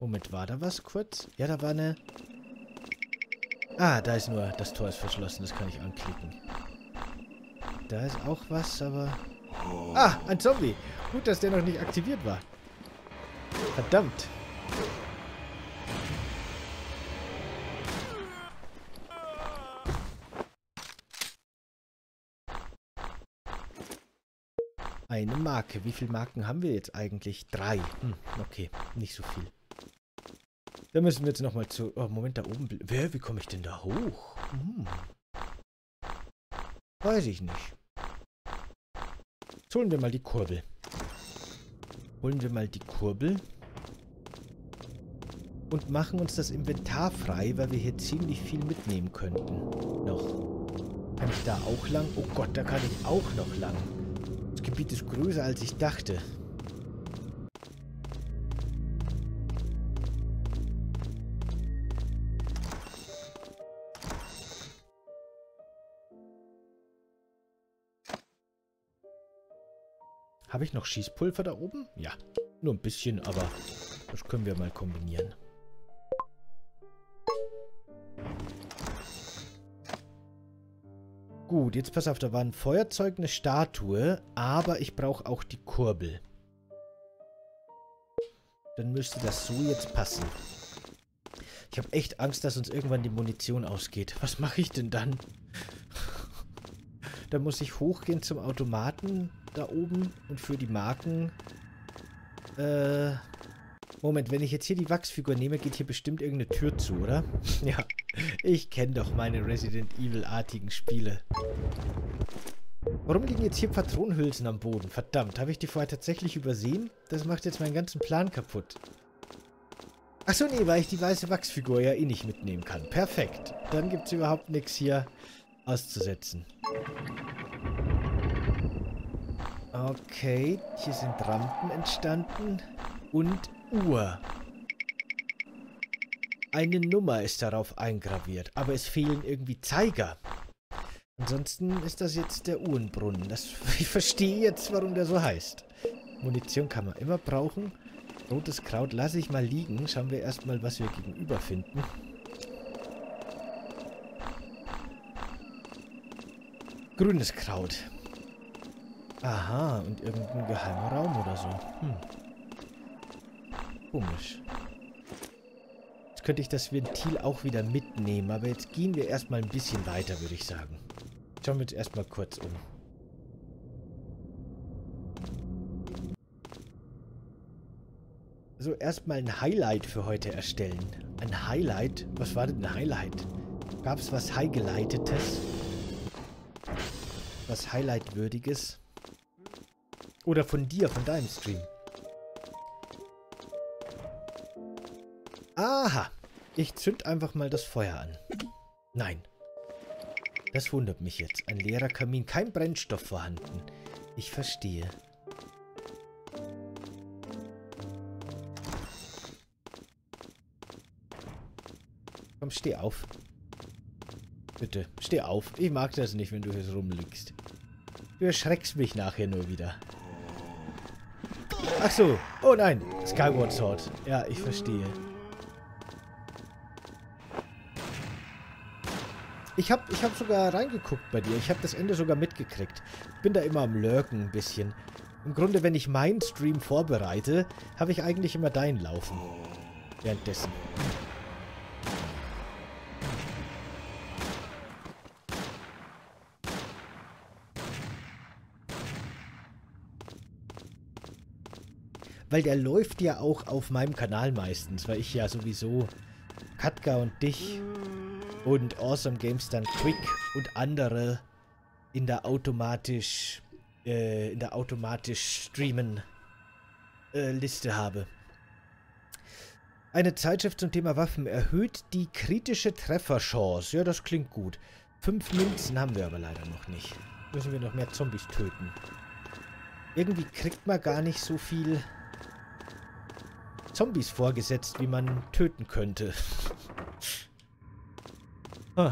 Moment, war da was kurz? Ja, da war eine... Ah, da ist nur... Das Tor ist verschlossen, das kann ich anklicken. Da ist auch was, aber... Ah, ein Zombie. Gut, dass der noch nicht aktiviert war. Verdammt. Eine Marke. Wie viele Marken haben wir jetzt eigentlich? 3. Okay, nicht so viel. Da müssen wir jetzt nochmal zu... Oh, Moment, da oben... Wie komme ich denn da hoch? Weiß ich nicht. Jetzt holen wir mal die Kurbel. Holen wir mal die Kurbel. Und machen uns das Inventar frei, weil wir hier ziemlich viel mitnehmen könnten. Noch. Kann ich da auch lang? Oh Gott, da kann ich auch noch lang. Das Gebiet ist größer, als ich dachte. Habe ich noch Schießpulver da oben? Ja, nur ein bisschen, aber das können wir mal kombinieren. Gut, jetzt pass auf, da war ein Feuerzeug, eine Statue, aber ich brauche auch die Kurbel. Dann müsste das so jetzt passen. Ich habe echt Angst, dass uns irgendwann die Munition ausgeht. Was mache ich denn dann? Da muss ich hochgehen zum Automaten da oben und für die Marken. Moment, wenn ich jetzt hier die Wachsfigur nehme, geht hier bestimmt irgendeine Tür zu, oder? Ja, ich kenne doch meine Resident Evil-artigen Spiele. Warum liegen jetzt hier Patronenhülsen am Boden? Verdammt, habe ich die vorher tatsächlich übersehen? Das macht jetzt meinen ganzen Plan kaputt. Achso, nee, weil ich die weiße Wachsfigur ja eh nicht mitnehmen kann. Perfekt. Dann gibt es überhaupt nichts hier auszusetzen. Okay, hier sind Rampen entstanden und Uhr. Eine Nummer ist darauf eingraviert, aber es fehlen irgendwie Zeiger. Ansonsten ist das jetzt der Uhrenbrunnen. Ich verstehe jetzt, warum der so heißt. Munition kann man immer brauchen. Rotes Kraut lasse ich mal liegen. Schauen wir erstmal, was wir gegenüber finden. Grünes Kraut. Aha, und irgendein geheimer Raum oder so. Komisch. Jetzt könnte ich das Ventil auch wieder mitnehmen, aber jetzt gehen wir erstmal ein bisschen weiter, würde ich sagen. Schauen wir uns erstmal kurz um. So, erstmal ein Highlight für heute erstellen. Ein Highlight? Was war denn ein Highlight? Gab es was Highgeleitetes? Was Highlightwürdiges? Oder von dir, von deinem Stream? Aha! Ich zünd einfach mal das Feuer an. Nein. Das wundert mich jetzt. Ein leerer Kamin, kein Brennstoff vorhanden. Ich verstehe. Komm, steh auf. Bitte, steh auf. Ich mag das nicht, wenn du hier rumliegst. Du erschreckst mich nachher nur wieder. Ach so. Oh nein. Skyward Sword. Ja, ich verstehe. Ich hab sogar reingeguckt bei dir. Ich habe das Ende sogar mitgekriegt. Ich bin da immer am Lurken ein bisschen. Im Grunde, wenn ich meinen Stream vorbereite, habe ich eigentlich immer deinen laufen. Währenddessen. Weil der läuft ja auch auf meinem Kanal meistens, weil ich ja sowieso Katka und dich und Awesome Games Done Quick und andere in der automatisch streamen Liste habe. Eine Zeitschrift zum Thema Waffen erhöht die kritische Trefferchance. Ja, das klingt gut. 5 Münzen haben wir aber leider noch nicht. Müssen wir noch mehr Zombies töten. Irgendwie kriegt man gar nicht so viel Zombies vorgesetzt, wie man töten könnte. Ah.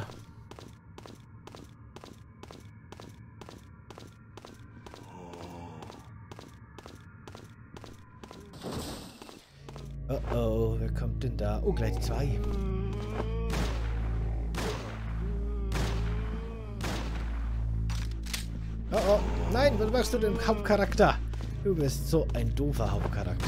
Oh oh, wer kommt denn da? Oh, gleich 2. Oh oh, nein, was machst du denn, Hauptcharakter? Du bist so ein doofer Hauptcharakter.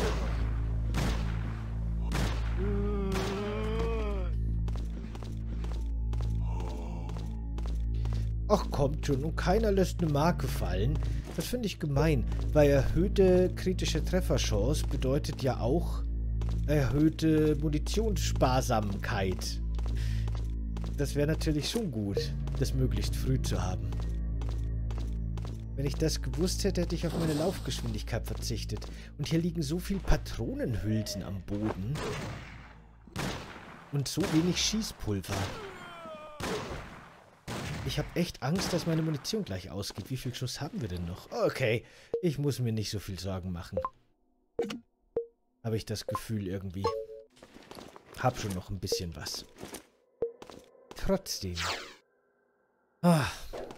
Ach, kommt schon, und keiner lässt eine Marke fallen. Das finde ich gemein, weil erhöhte kritische Trefferchance bedeutet ja auch erhöhte Munitionssparsamkeit. Das wäre natürlich schon gut, das möglichst früh zu haben. Wenn ich das gewusst hätte, hätte ich auf meine Laufgeschwindigkeit verzichtet. Und hier liegen so viele Patronenhülsen am Boden. Und so wenig Schießpulver. Ich habe echt Angst, dass meine Munition gleich ausgeht. Wie viel Schuss haben wir denn noch? Okay, ich muss mir nicht so viel Sorgen machen. Habe ich das Gefühl irgendwie. Hab schon noch ein bisschen was. Trotzdem. Ah.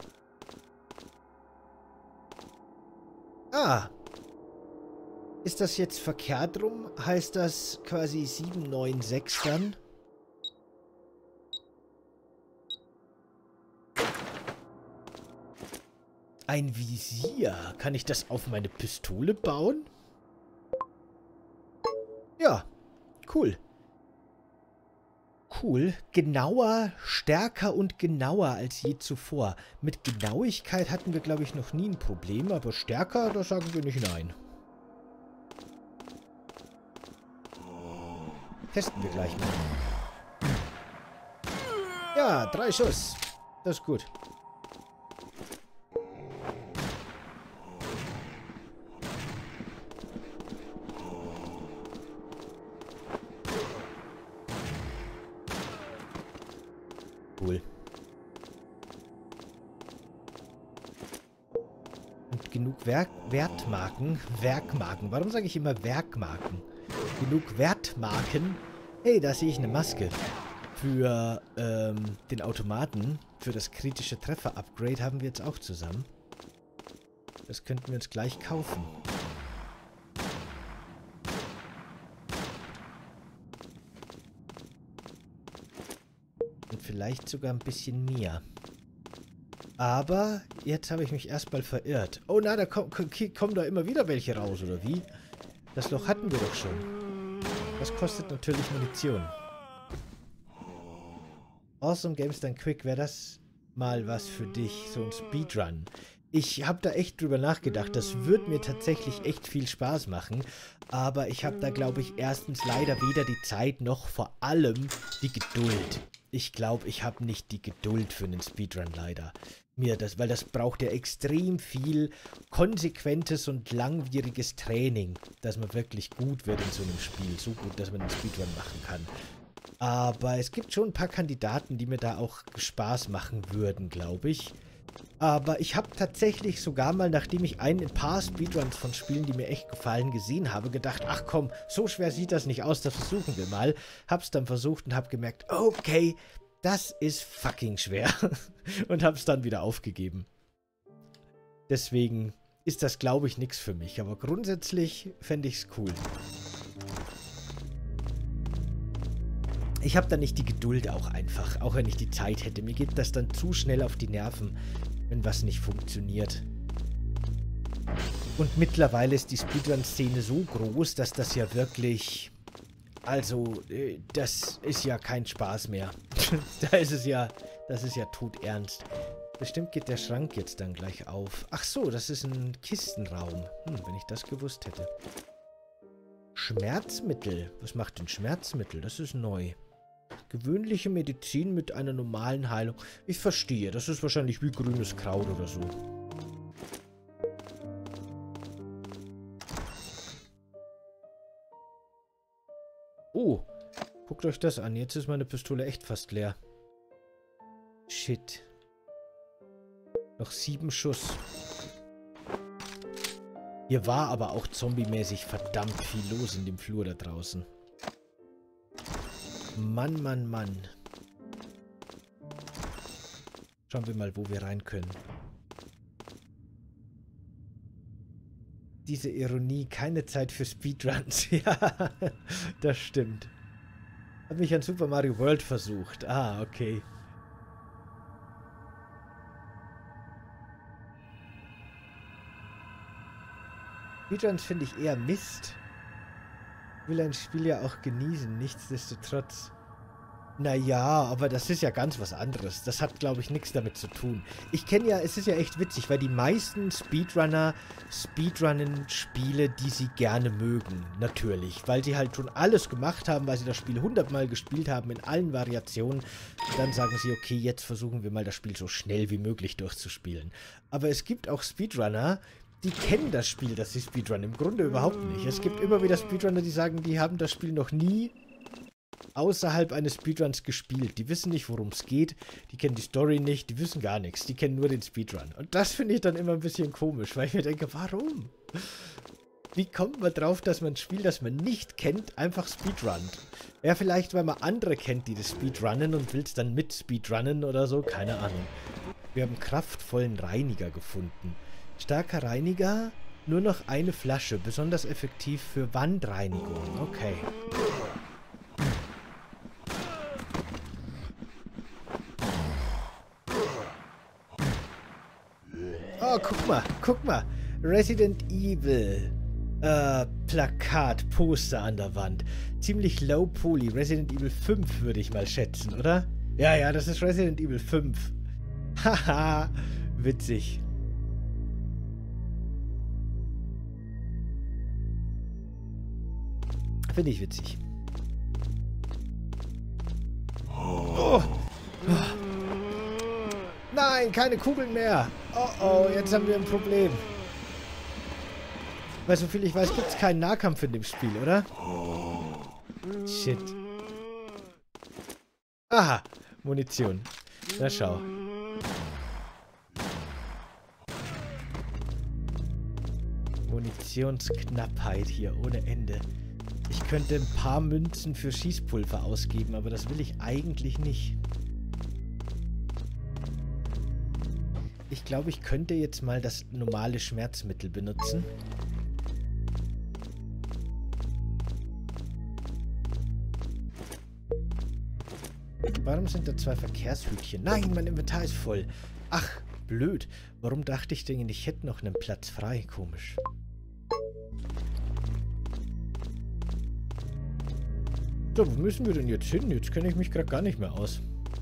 Ah. Ist das jetzt verkehrt rum? Heißt das quasi 796 dann? Ein Visier. Kann ich das auf meine Pistole bauen? Ja. Cool. Cool. Genauer, stärker und genauer als je zuvor. Mit Genauigkeit hatten wir, glaube ich, noch nie ein Problem, aber stärker, da sagen wir nicht nein. Testen wir gleich mal. Ja, 3 Schuss. Das ist gut. Cool. Und genug Werkmarken. Warum sage ich immer Werkmarken? Genug Wertmarken. Hey, da sehe ich eine Maske. Für den Automaten. Für das kritische Treffer-Upgrade haben wir jetzt auch zusammen. Das könnten wir uns gleich kaufen. Und vielleicht sogar ein bisschen mehr. Aber jetzt habe ich mich erstmal verirrt. Oh na, da kommen da immer wieder welche raus, oder wie? Das Loch hatten wir doch schon. Das kostet natürlich Munition. Awesome Games Done Quick, wäre das mal was für dich, so ein Speedrun. Ich habe da echt drüber nachgedacht, das wird mir tatsächlich echt viel Spaß machen, aber ich habe da, glaube ich, erstens leider weder die Zeit noch vor allem die Geduld. Ich glaube, ich habe nicht die Geduld für einen Speedrun leider. Weil das braucht ja extrem viel konsequentes und langwieriges Training, dass man wirklich gut wird in so einem Spiel, so gut, dass man einen Speedrun machen kann. Aber es gibt schon ein paar Kandidaten, die mir da auch Spaß machen würden, glaube ich. Aber ich habe tatsächlich sogar mal, nachdem ich ein paar Speedruns von Spielen, die mir echt gefallen, gesehen habe, gedacht, ach komm, so schwer sieht das nicht aus, das versuchen wir mal. Hab's dann versucht und hab gemerkt, okay, das ist fucking schwer. Und hab's dann wieder aufgegeben. Deswegen ist das, glaube ich, nichts für mich. Aber grundsätzlich fände ich's cool. Ich habe da nicht die Geduld auch einfach, auch wenn ich die Zeit hätte. Mir geht das dann zu schnell auf die Nerven, wenn was nicht funktioniert. Und mittlerweile ist die Speedrun-Szene so groß, dass das ja wirklich... Also, das ist ja kein Spaß mehr. Das ist ja todernst. Bestimmt geht der Schrank jetzt dann gleich auf. Ach so, das ist ein Kistenraum. Wenn ich das gewusst hätte. Schmerzmittel. Was macht denn Schmerzmittel? Das ist neu. Gewöhnliche Medizin mit einer normalen Heilung. Ich verstehe. Das ist wahrscheinlich wie grünes Kraut oder so. Oh, guckt euch das an. Jetzt ist meine Pistole echt fast leer. Shit. Noch 7 Schuss. Hier war aber auch zombie-mäßig verdammt viel los in dem Flur da draußen. Mann, Mann, Mann. Schauen wir mal, wo wir rein können. diese Ironie, keine Zeit für Speedruns. Ja, das stimmt. Hab mich an Super Mario World versucht. Ah, okay. Speedruns finde ich eher Mist. Ich will ein Spiel ja auch genießen, nichtsdestotrotz. Naja, aber das ist ja ganz was anderes. Das hat, glaube ich, nichts damit zu tun. Ich kenne ja, es ist ja echt witzig, weil die meisten Speedrunner speedrunnen Spiele, die sie gerne mögen. Natürlich. Weil sie halt schon alles gemacht haben, weil sie das Spiel 100-mal gespielt haben, in allen Variationen. Und dann sagen sie, okay, jetzt versuchen wir mal das Spiel so schnell wie möglich durchzuspielen. Aber es gibt auch Speedrunner, die kennen das Spiel, das sie speedrunnen. Im Grunde überhaupt nicht. Es gibt immer wieder Speedrunner, die sagen, die haben das Spiel noch nie außerhalb eines Speedruns gespielt. Die wissen nicht, worum es geht. Die kennen die Story nicht. Die wissen gar nichts. Die kennen nur den Speedrun. Und das finde ich dann immer ein bisschen komisch, weil ich mir denke, warum? Wie kommt man drauf, dass man ein Spiel, das man nicht kennt, einfach speedrunnt? Ja, vielleicht, weil man andere kennt, die das speedrunnen und will es dann mit speedrunnen oder so. Keine Ahnung. Wir haben kraftvollen Reiniger gefunden. Starker Reiniger, nur noch eine Flasche. Besonders effektiv für Wandreinigung. Okay. Oh, guck mal. Resident Evil. Plakat, Poster an der Wand. Ziemlich low poly. Resident Evil 5 würde ich mal schätzen, oder? Ja, das ist Resident Evil 5. Haha, witzig. Finde ich witzig. Oh. Nein, keine Kugeln mehr. Oh, jetzt haben wir ein Problem. Weil soviel ich weiß, gibt es keinen Nahkampf in dem Spiel, oder? Shit. Aha, Munition. Na schau. Munitionsknappheit hier ohne Ende. Ich könnte ein paar Münzen für Schießpulver ausgeben, aber das will ich eigentlich nicht. Ich glaube, ich könnte jetzt mal das normale Schmerzmittel benutzen. Warum sind da 2 Verkehrshütchen? Nein, mein Inventar ist voll. Ach, blöd. Warum dachte ich denn, ich hätte noch einen Platz frei? Komisch. So, wo müssen wir denn jetzt hin? Jetzt kenne ich mich gerade gar nicht mehr aus.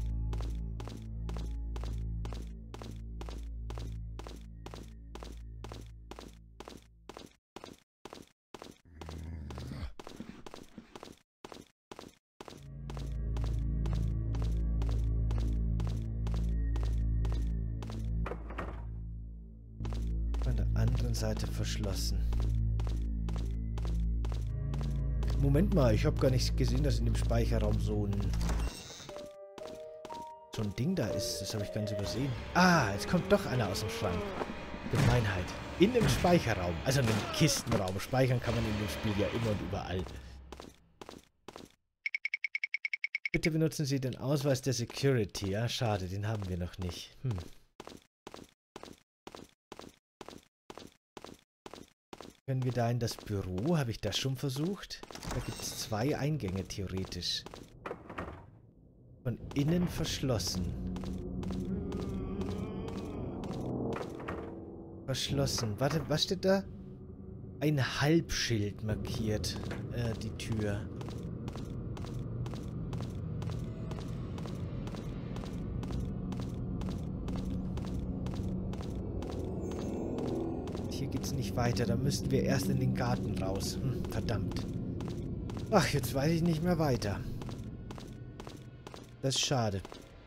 Von der anderen Seite verschlossen. Moment mal, ich habe gar nicht gesehen, dass in dem Speicherraum so ein Ding da ist. Das habe ich ganz übersehen. Ah, jetzt kommt doch einer aus dem Schrank. Gemeinheit. In dem Speicherraum. Also in dem Kistenraum. Speichern kann man in dem Spiel ja immer und überall. Bitte benutzen Sie den Ausweis der Security. Ja, schade, den haben wir noch nicht. Können wir da in das Büro? Habe ich das schon versucht? Da gibt es 2 Eingänge theoretisch. Von innen verschlossen. Verschlossen. Warte, was steht da? Ein Halbschild markiert die Tür. Hier geht's nicht weiter. Da müssten wir erst in den Garten raus. Verdammt. Ach, jetzt weiß ich nicht mehr weiter. Das ist schade.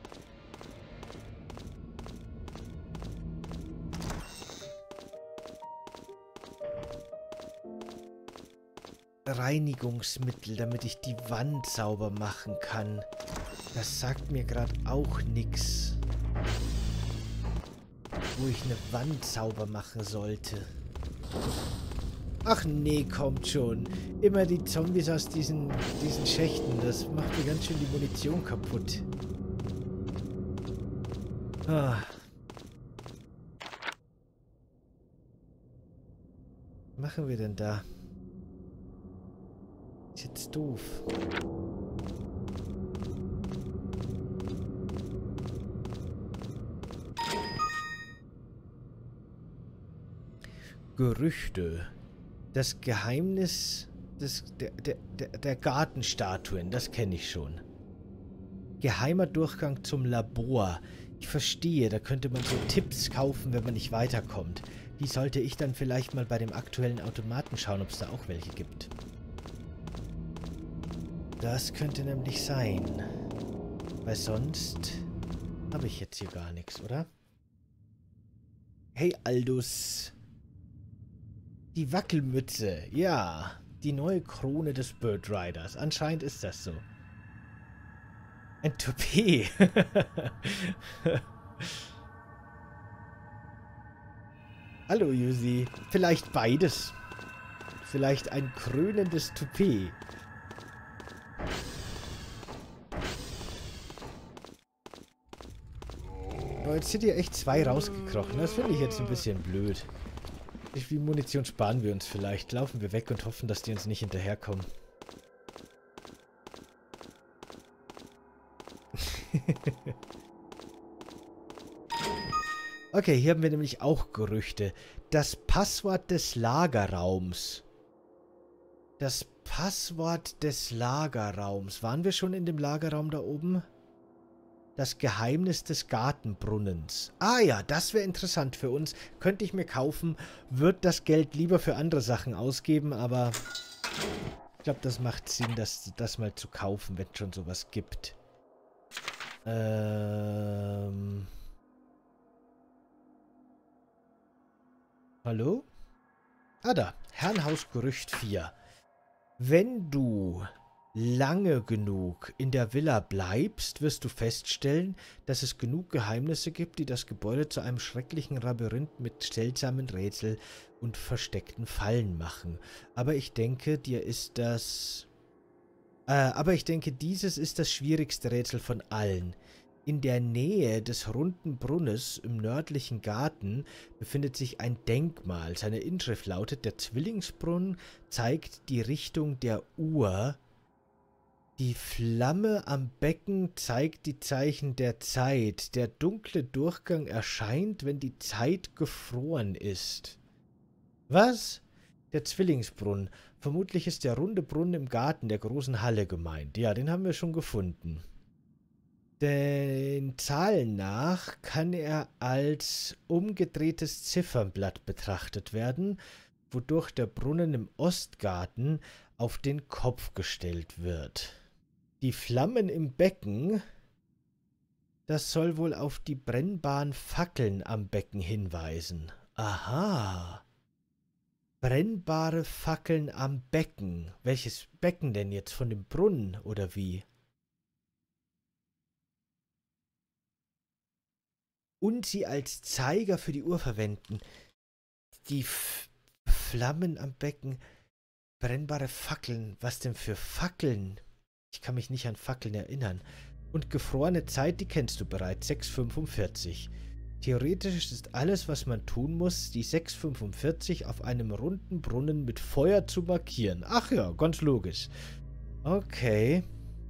Reinigungsmittel, damit ich die Wand sauber machen kann. Das sagt mir gerade auch nichts. Wo ich eine Wand sauber machen sollte. Ach nee, kommt schon. Immer die Zombies aus diesen Schächten. Das macht mir ganz schön die Munition kaputt. Ah. Was machen wir denn da? Ist jetzt doof. Gerüchte. Das Geheimnis der Gartenstatuen, das kenne ich schon. Geheimer Durchgang zum Labor. Ich verstehe, da könnte man so Tipps kaufen, wenn man nicht weiterkommt. Die sollte ich dann vielleicht mal bei dem aktuellen Automaten schauen, ob es da auch welche gibt. Das könnte nämlich sein. Weil sonst habe ich jetzt hier gar nichts, oder? Hey Aldus. Die Wackelmütze. Ja, die neue Krone des Bird Riders. Anscheinend ist das so. Ein Toupet. Hallo, Yusi. Vielleicht beides. Vielleicht ein krönendes Toupet. Oh, jetzt sind hier echt zwei rausgekrochen. Das finde ich jetzt ein bisschen blöd. Wie viel Munition sparen wir uns vielleicht? Laufen wir weg und hoffen, dass die uns nicht hinterherkommen. Okay, hier haben wir nämlich auch Gerüchte. Das Passwort des Lagerraums. Das Passwort des Lagerraums. Waren wir schon in dem Lagerraum da oben? Das Geheimnis des Gartenbrunnens. Ah ja, das wäre interessant für uns. Könnte ich mir kaufen. Würde das Geld lieber für andere Sachen ausgeben, aber ich glaube, das macht Sinn, das mal zu kaufen, wenn es schon sowas gibt. Hallo? Ah, da. Herrenhausgerücht 4. Wenn du lange genug in der Villa bleibst, wirst du feststellen, dass es genug Geheimnisse gibt, die das Gebäude zu einem schrecklichen Labyrinth mit seltsamen Rätseln und versteckten Fallen machen. Aber ich denke, dieses ist das schwierigste Rätsel von allen. In der Nähe des runden Brunnens im nördlichen Garten befindet sich ein Denkmal. Seine Inschrift lautet: Der Zwillingsbrunnen zeigt die Richtung der Uhr. Die Flamme am Becken zeigt die Zeichen der Zeit. Der dunkle Durchgang erscheint, wenn die Zeit gefroren ist. Was? Der Zwillingsbrunnen. Vermutlich ist der runde Brunnen im Garten der großen Halle gemeint. Ja, den haben wir schon gefunden. Den Zahlen nach kann er als umgedrehtes Ziffernblatt betrachtet werden, wodurch der Brunnen im Ostgarten auf den Kopf gestellt wird. Die Flammen im Becken, das soll wohl auf die brennbaren Fackeln am Becken hinweisen. Aha. Brennbare Fackeln am Becken. Welches Becken denn jetzt? Von dem Brunnen oder wie? Und sie als Zeiger für die Uhr verwenden. Die Flammen am Becken. Brennbare Fackeln. Was denn für Fackeln? Ich kann mich nicht an Fackeln erinnern. Und gefrorene Zeit, die kennst du bereits. 6:45. Theoretisch ist alles, was man tun muss, die 6:45 auf einem runden Brunnen mit Feuer zu markieren. Ach ja, ganz logisch. Okay.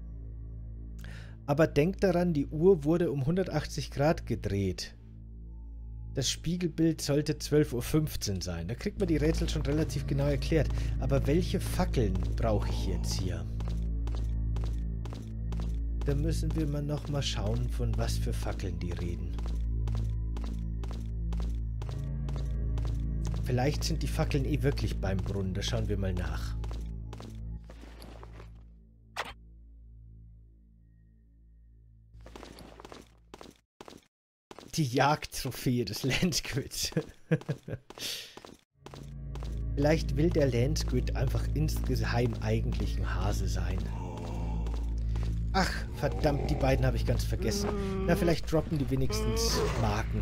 Aber denk daran, die Uhr wurde um 180 Grad gedreht. Das Spiegelbild sollte 12:15 Uhr sein. Da kriegt man die Rätsel schon relativ genau erklärt. Aber welche Fackeln brauche ich jetzt hier? Da müssen wir mal nochmal schauen, von was für Fackeln die reden. Vielleicht sind die Fackeln eh wirklich beim Brunnen. Da schauen wir mal nach. Die Jagdtrophäe des Landsquids. Vielleicht will der Landsquid einfach insgeheim eigentlich ein Hase sein. Ach, verdammt, die beiden habe ich ganz vergessen. Na, vielleicht droppen die wenigstens Marken.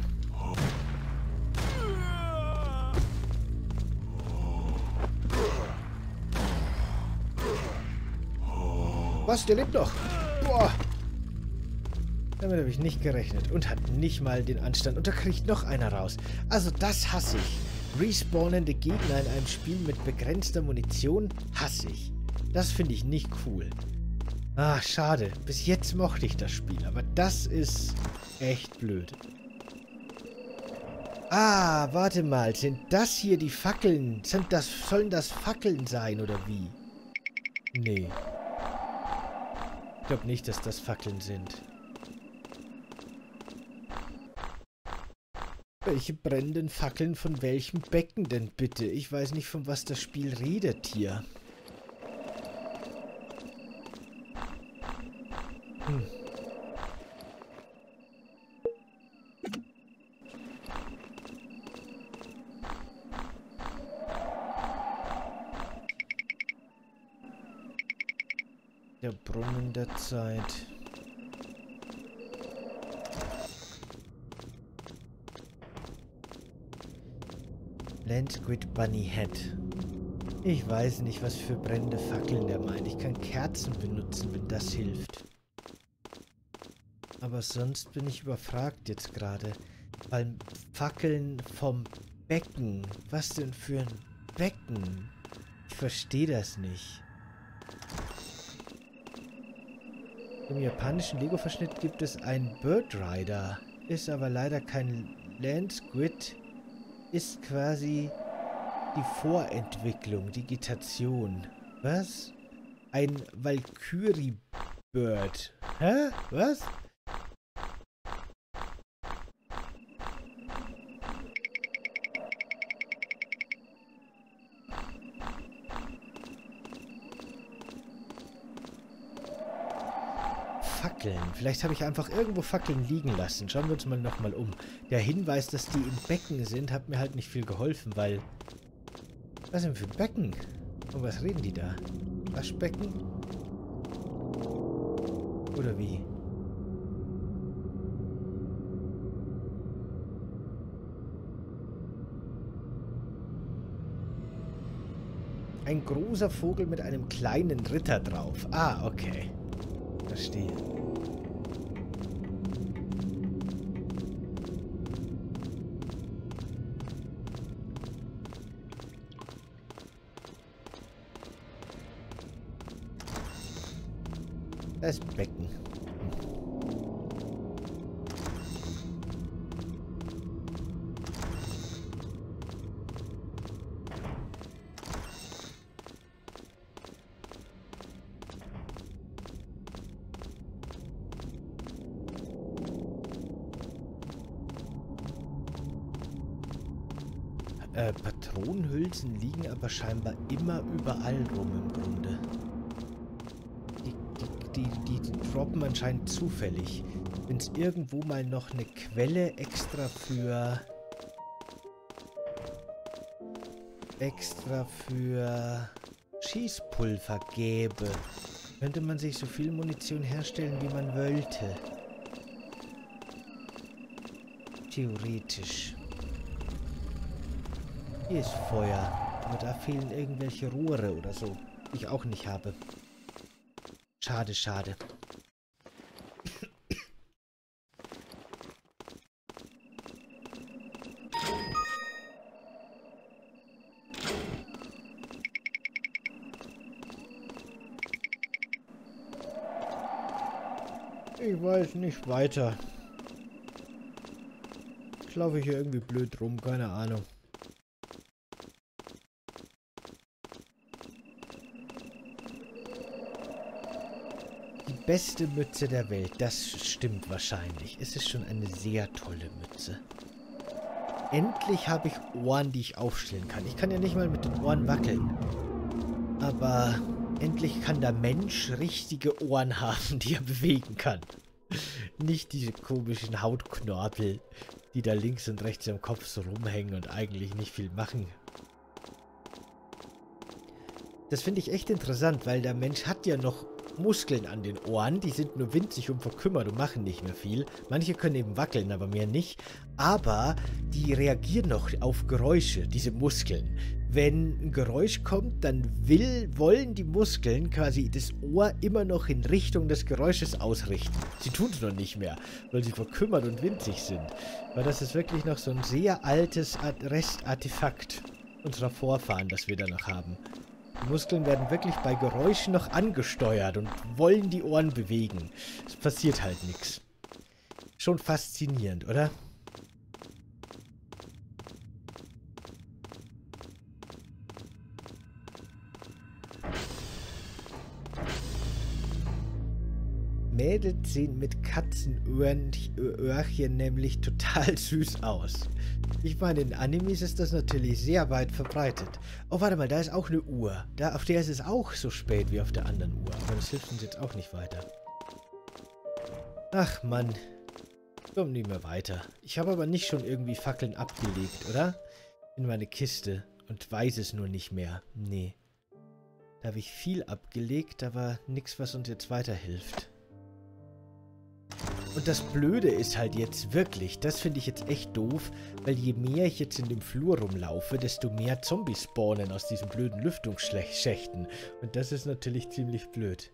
Was, der lebt noch? Boah. Damit habe ich nicht gerechnet und hat nicht mal den Anstand. Und da kriegt noch einer raus. Also das hasse ich. Respawnende Gegner in einem Spiel mit begrenzter Munition hasse ich. Das finde ich nicht cool. Ah, schade. Bis jetzt mochte ich das Spiel, aber das ist echt blöd. Ah, warte mal. Sind das hier die Fackeln? Sollen das Fackeln sein, oder wie? Nee. Ich glaube nicht, dass das Fackeln sind. Welche brennenden Fackeln von welchem Becken denn bitte? Ich weiß nicht, von was das Spiel redet hier. Der Brunnen der Zeit. Landsquid Bunny Head. Ich weiß nicht, was für brennende Fackeln der meint. Ich kann Kerzen benutzen, wenn das hilft. Aber sonst bin ich überfragt jetzt gerade. Weil Fackeln vom Becken. Was denn für ein Becken? Ich verstehe das nicht. Im japanischen Lego-Verschnitt gibt es einen Bird Rider. Ist aber leider kein Landsquid. Ist quasi die Vorentwicklung, Digitation. Was? Ein Valkyrie-Bird. Hä? Was? Fackeln. Vielleicht habe ich einfach irgendwo Fackeln liegen lassen. Schauen wir uns mal nochmal um. Der Hinweis, dass die im Becken sind, hat mir halt nicht viel geholfen, weil... Was sind für Becken? Und was reden die da? Waschbecken? Oder wie? Ein großer Vogel mit einem kleinen Ritter drauf. Ah, okay. Verstehe. Das Becken. Patronenhülsen liegen aber scheinbar immer überall rum im Grunde. Die droppen anscheinend zufällig. Wenn es irgendwo mal noch eine Quelle extra für Schießpulver gäbe, könnte man sich so viel Munition herstellen, wie man wollte. Theoretisch. Hier ist Feuer. Aber da fehlen irgendwelche Rohre oder so, die ich auch nicht habe. Schade, schade. Ich weiß nicht weiter. Ich laufe hier irgendwie blöd rum, keine Ahnung. Beste Mütze der Welt, das stimmt wahrscheinlich. Es ist schon eine sehr tolle Mütze. Endlich habe ich Ohren, die ich aufstellen kann. Ich kann ja nicht mal mit den Ohren wackeln. Aber endlich kann der Mensch richtige Ohren haben, die er bewegen kann. Nicht diese komischen Hautknorpel, die da links und rechts am Kopf so rumhängen und eigentlich nicht viel machen. Das finde ich echt interessant, weil der Mensch hat ja noch Muskeln an den Ohren, die sind nur winzig und verkümmert und machen nicht mehr viel. Manche können eben wackeln, aber mehr nicht. Aber die reagieren noch auf Geräusche, diese Muskeln. wenn ein Geräusch kommt, dann wollen die Muskeln quasi das Ohr immer noch in Richtung des Geräusches ausrichten. Sie tun es noch nicht mehr, weil sie verkümmert und winzig sind. Weil das ist wirklich noch so ein sehr altes Restartefakt unserer Vorfahren, das wir da noch haben. Die Muskeln werden wirklich bei Geräuschen noch angesteuert und wollen die Ohren bewegen. Es passiert halt nichts. Schon faszinierend, oder? Mädels sehen mit Katzenöhrchen nämlich total süß aus. Ich meine, in Animes ist das natürlich sehr weit verbreitet. Oh, warte mal, da ist auch eine Uhr. Auf der ist es auch so spät wie auf der anderen Uhr. Aber das hilft uns jetzt auch nicht weiter. Ach, Mann. Komm nicht mehr weiter. Ich habe aber nicht schon irgendwie Fackeln abgelegt, oder? In meine Kiste. Und weiß es nur nicht mehr. Nee. Da habe ich viel abgelegt, aber nichts, was uns jetzt weiterhilft. Und das Blöde ist halt jetzt wirklich, das finde ich jetzt echt doof, weil je mehr ich jetzt in dem Flur rumlaufe, desto mehr Zombies spawnen aus diesen blöden Lüftungsschächten. Und das ist natürlich ziemlich blöd.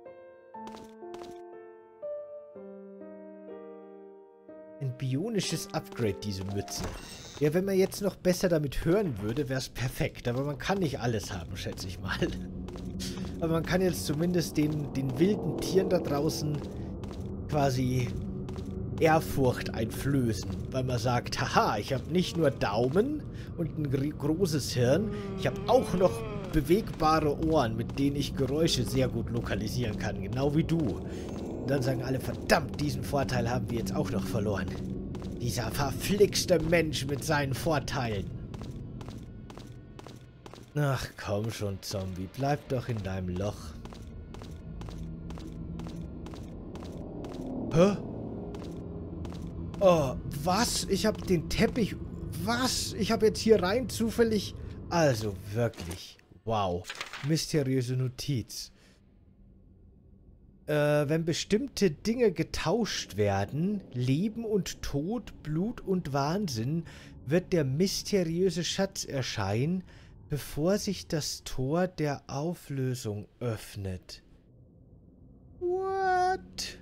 Ein bionisches Upgrade, diese Mütze. Ja, wenn man jetzt noch besser damit hören würde, wäre es perfekt. Aber man kann nicht alles haben, schätze ich mal. Aber man kann jetzt zumindest den wilden Tieren da draußen quasi Ehrfurcht einflößen, weil man sagt, haha, ich habe nicht nur Daumen und ein großes Hirn, ich habe auch noch bewegbare Ohren, mit denen ich Geräusche sehr gut lokalisieren kann, genau wie du. Und dann sagen alle, verdammt, diesen Vorteil haben wir jetzt auch noch verloren. Dieser verflixte Mensch mit seinen Vorteilen. Ach, komm schon, Zombie, bleib doch in deinem Loch. Hä? Oh, was? Ich habe den Teppich... Was? Ich habe jetzt hier rein zufällig... Also, wirklich. Wow. Mysteriöse Notiz. Wenn bestimmte Dinge getauscht werden, Leben und Tod, Blut und Wahnsinn, wird der mysteriöse Schatz erscheinen, bevor sich das Tor der Auflösung öffnet. What?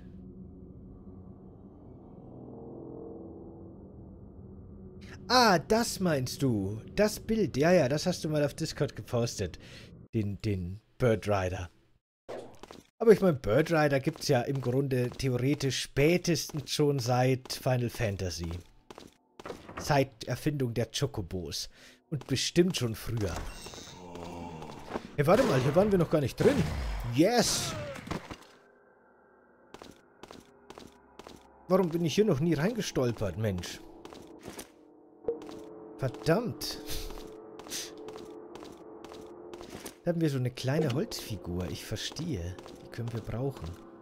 Ah, das meinst du. Das Bild. Ja, ja, das hast du mal auf Discord gepostet. Den Bird Rider. Aber ich meine, Bird Rider gibt es ja im Grunde theoretisch spätestens schon seit Final Fantasy. Seit Erfindung der Chocobos. Und bestimmt schon früher. Hey, warte mal, hier waren wir noch gar nicht drin. Yes! Warum bin ich hier noch nie reingestolpert, Mensch? Verdammt. Da haben wir so eine kleine Holzfigur. Ich verstehe. Die können wir brauchen.